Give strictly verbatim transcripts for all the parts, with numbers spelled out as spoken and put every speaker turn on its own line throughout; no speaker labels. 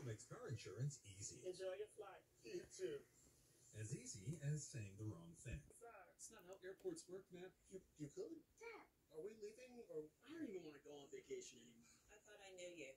Geico makes car insurance easy.
Enjoy your flight.
You too. As easy as saying the wrong thing.
Sir.
It's not how airports work, man.
You, you could?
Dad.
Are we leaving or...
I don't even want to go on vacation anymore.
I thought I knew you.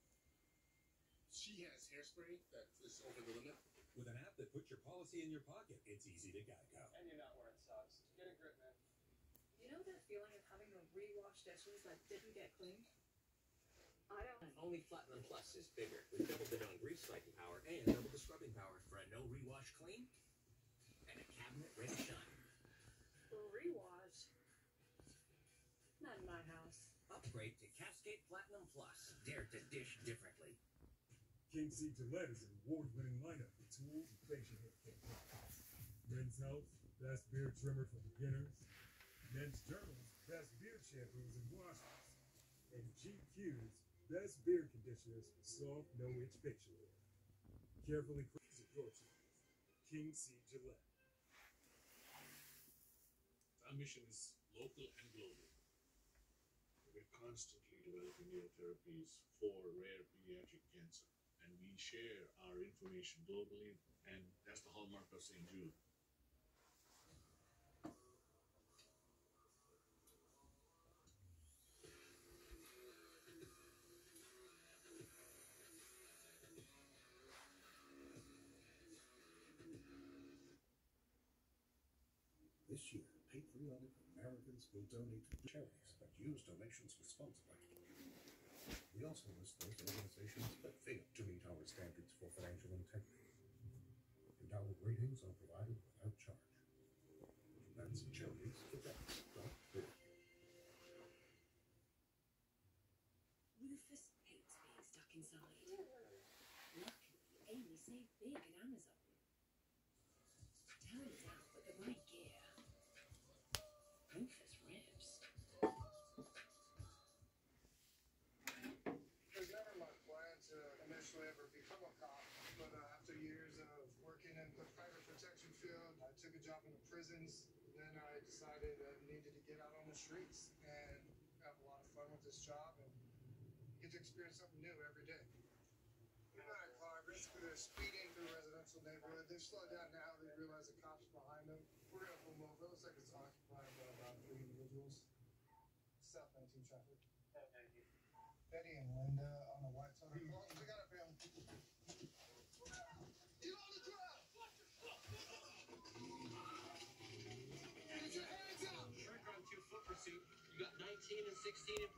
She has hairspray that is over the limit. With an app that puts your policy in your pocket, it's easy to Geico.
And you're not wearing socks. Get a grip, man.
You know that feeling of having to rewash dishes that didn't get cleaned? I don't.
Only Platinum Plus is bigger, with double the on grease cycling power and double the scrubbing power for a no rewash clean and a cabinet ready shine.
Rewash? Not in my house.
Upgrade to Cascade Platinum Plus. Dare to dish differently.
King C. Gillette is an award-winning lineup of tools and facial hair care. Men's Health, best beard trimmer for beginners. Men's Journal's best beard shampoos and washes. And G Q's best beard conditioners for soft, no-itch facial hair. Carefully crafted approaches. King C. Gillette.
Our mission is local and global. We're constantly developing new therapies for rare pediatric cancer, and we share our information globally, and that's the hallmark of Saint Jude.
This year, patriotic Americans will donate to charities, but use donations responsibly. We also list those organizations that fail to meet our standards for financial integrity. Endowed ratings are provided without charge. That's charities for vets dot org.
Rufus hates being stuck inside. Luckily, Amy saved big at Amazon. Turns out that the right gear. Rufus ribs.
It was never my plan to initially ever become a cop, but uh, after years of working in the private protection field, I took a job in the prisons. Then I decided I needed to get out on the streets and have a lot of fun with this job and get to experience something new every day. In my car, basically they're speeding through a residential neighborhood. They've slowed down now. They realize the cops behind them. We're gonna pull them over. It looks like it's occupied by about three individuals. South nineteen traffic. Betty and Linda on the white side. We got a family. Get on the ground! Get your hands out!
Shrink on two foot pursuit. You got nineteen and sixteen in